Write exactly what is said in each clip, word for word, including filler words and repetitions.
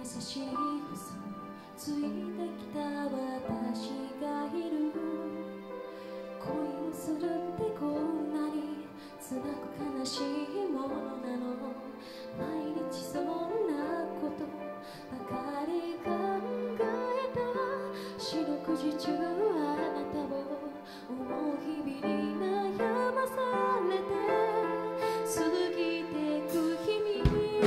優しい嘘ついてきた私がいる。恋をするってこんなに辛く悲しいものなの。毎日そんなことばかり考えた。四六時中あなたを思う日々に悩まされて過ぎてく日々、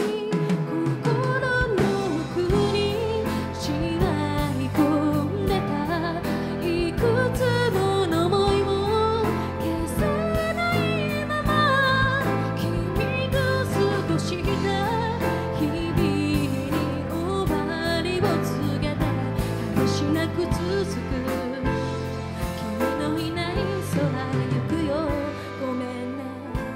心の奥にしまい込んでたいくつもの想いを消せないまま、君と過ごした日々に終わりを告げて果てしなく続く君のいない空行くよ、ごめんね。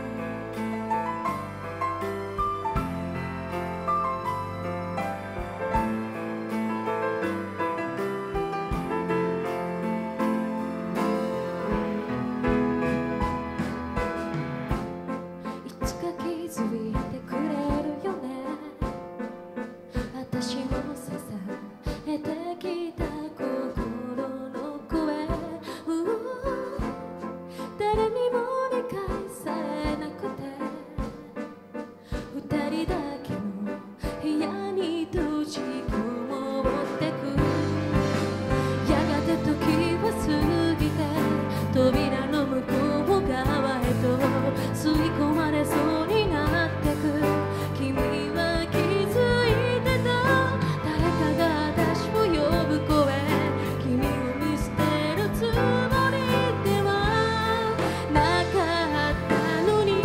いつか気づいてくれるよね。私も支えてきた心の声、誰にも理解されなくて二人だけの部屋に閉じこもってく。やがて時は過ぎて扉の向こう側へと吸い込まれそうになってく。君は気づいてた、誰かが私を呼ぶ声、君を見捨てるつもりではなかったのに、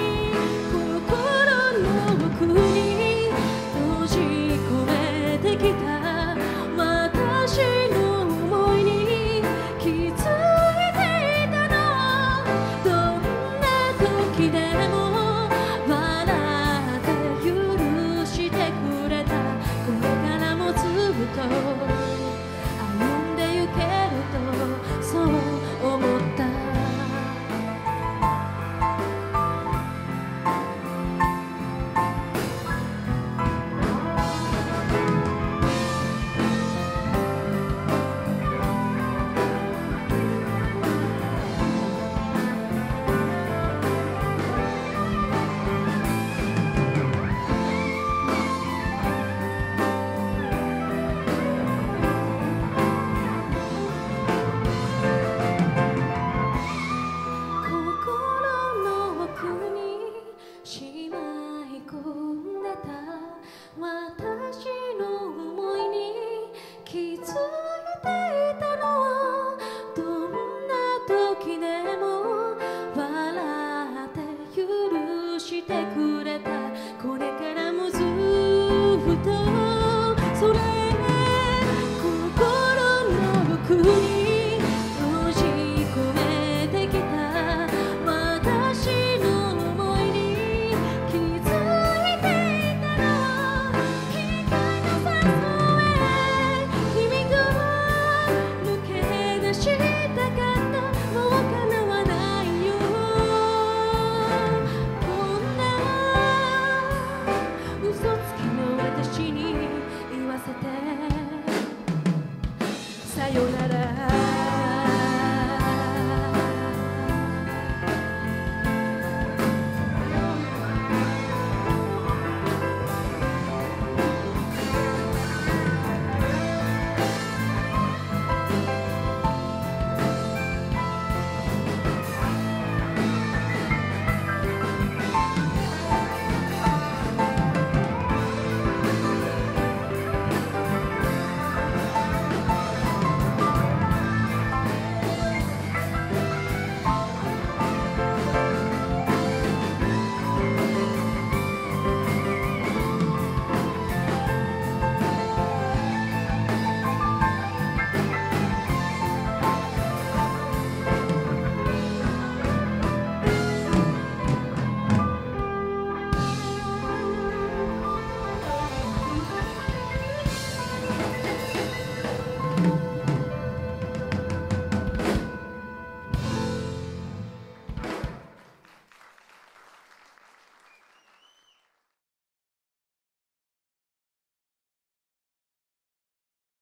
心の奥に閉じ込めてきた私の想いに気づいていたの。どんな時でも笑って許してくれた。これからもずっと歩んでゆけるとそう思った。心の奥にしまい込んでた私の想いに気づいていたの。どんな時でも笑って許してくれた。これからもずっとそれ